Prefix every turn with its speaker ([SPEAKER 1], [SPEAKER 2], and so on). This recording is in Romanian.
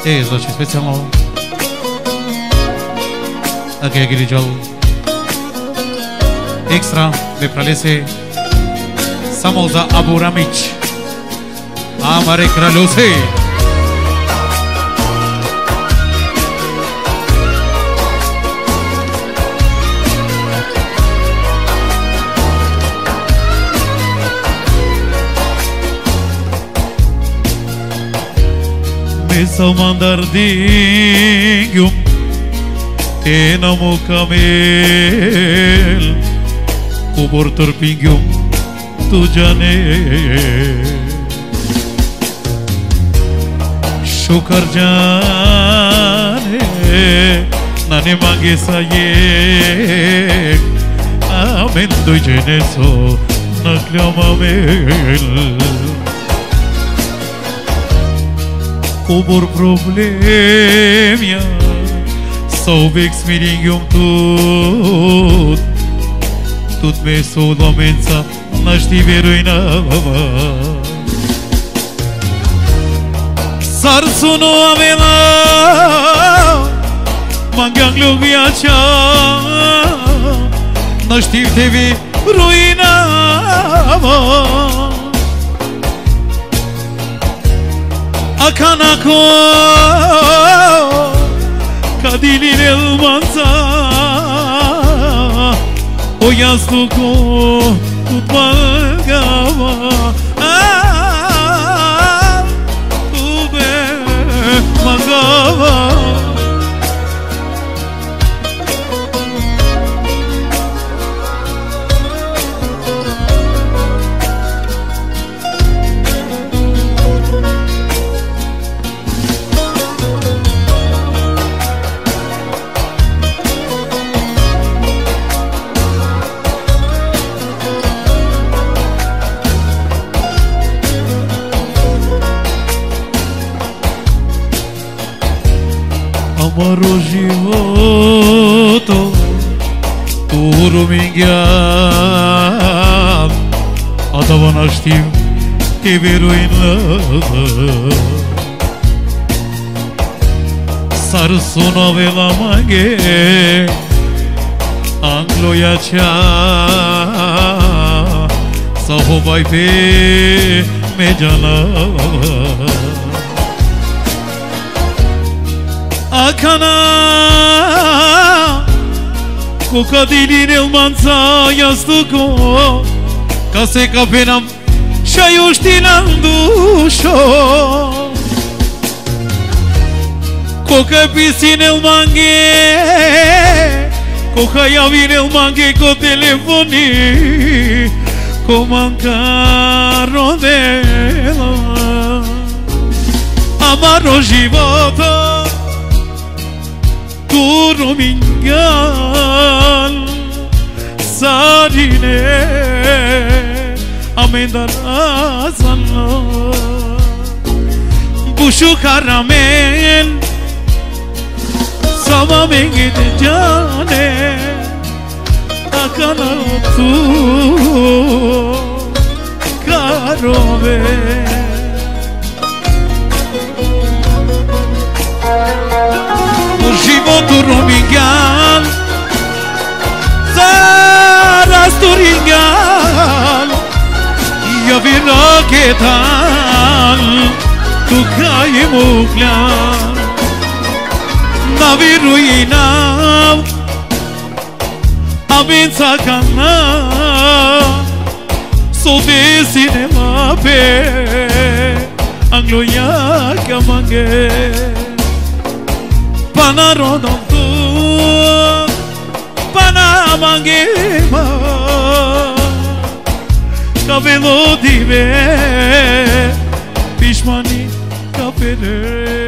[SPEAKER 1] E, znači specijalno Agaj Giriđal Ekstra me pralese samo za Abu Ramić Amare Kraljose Sau mandardigium te namu kamel kubur terpinggum tu jane syukar jane nane mange sayek amen tu jene so nakliam amel Kubur problemia Sau vex miringium Tut me so domența Naști veruina Sar suno avela Mangang lugiacha Naști tevi ruina Akanako Kadilin elmanza O yasluko tutmagava Ube magava Amaro životo Turu mingyam A da van știu Che vero in love Sar suno vela maghe Anglo ya cha Saho vai pe me jana Akana Kokadilin elmanza yasluko Kase kapenam Shayushtinan dusho Koka pisin elmange Koka yavin elmange Ko telefoni Ko mancaro dela Amaro životo Turu mingal Sarine Amendarazan Bushu karamel Sama mengide jane Akana tu Karove Životu rumingal Zaraz turingal Ja viraketan Tu kai muklan Na viruinav Avința kana So desine mape Anglo ya kamange Panarodon tu Panamangema Cabelo dive Pişmani kapere